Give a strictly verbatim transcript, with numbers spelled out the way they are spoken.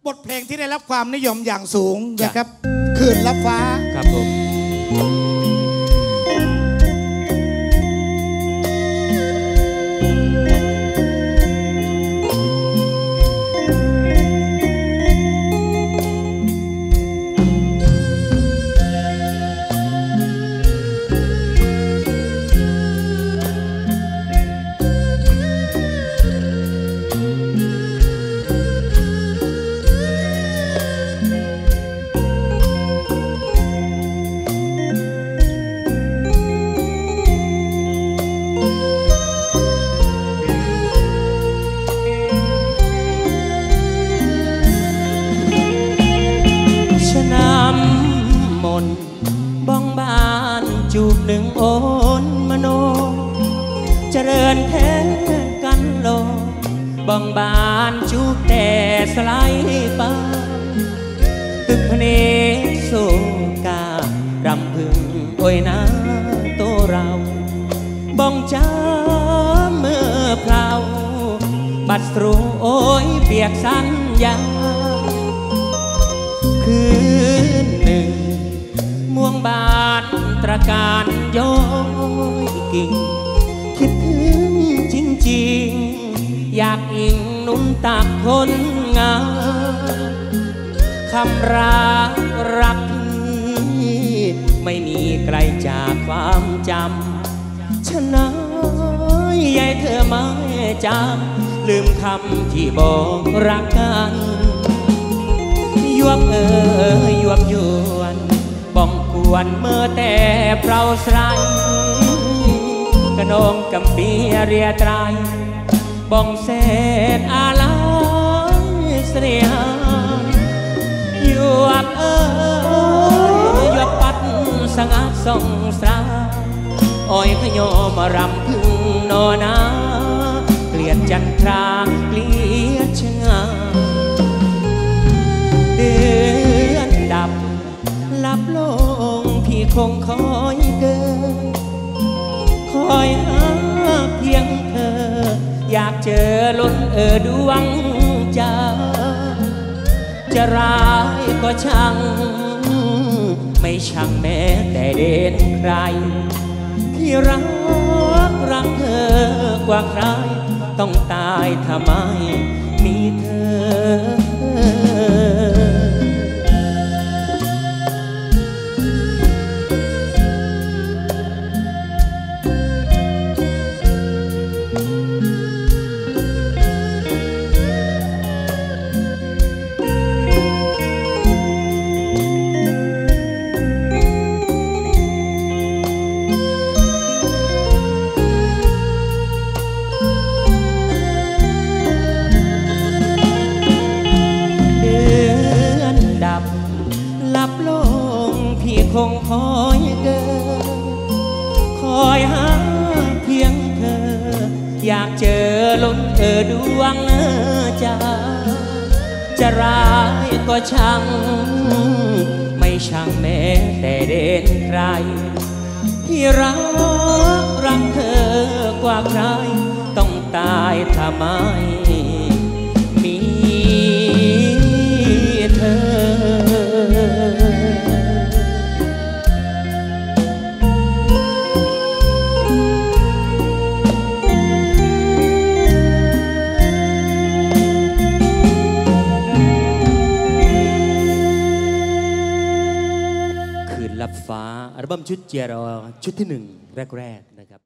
ทเพลงที่ได้รับความนิยมอย่างสูงนะครับคืนลับฟ้าครับผมบ้องบานจูบหนึ่งโอนมโนเจริญแท้กันโลบ้องบานจูบแต่สลายไปตึกพเนโซการำพึงโอยนาโตเราบ้องจ้าเมื่อเพลาบัดสรูโอยเปียกสัญญาคืนหนึ่งม่วงบานตระการย้อยกิ่งคิดถึงจริงๆอยากอิงนุ่นตากคนงามคำรักรักไม่มีไกลจากความจำฉะนั้นยายเธอไม่จำลืมคำที่บอกรักกันยวบเอ่ยยวบยวนบ้องกวนเมื่อแต่เปล่าใสกระนองกำปีเรียไตรบ้องเศษอาลัยเสียยวบเอ่ยยวบปัดสงัดส่องสราอ้อยขยอมารำพึงนอนาเกลียดจันทราเกลียดชะงาเดือนดับลับลงพี่คงคอยเกินคอยหาเพียงเธออยากเจอล้นเออดวงใจจะร้ายก็ช่างไม่ช่างแม้แต่เด่นใครที่รักรักเธอกว่าใครต้องตายทำไมมีเธอคงคอยเกินคอยหาเพียงเธออยากเจอล้นเธอดวงใจจะร้ายก็ช่างไม่ช่างแม้แต่เด่นใครที่รักรักเธอกว่าใครต้องตายทำไมมีเธอลับฟ้าอัลบั้มชุดเจียรอชุดที่หนึ่งแรกๆนะครับ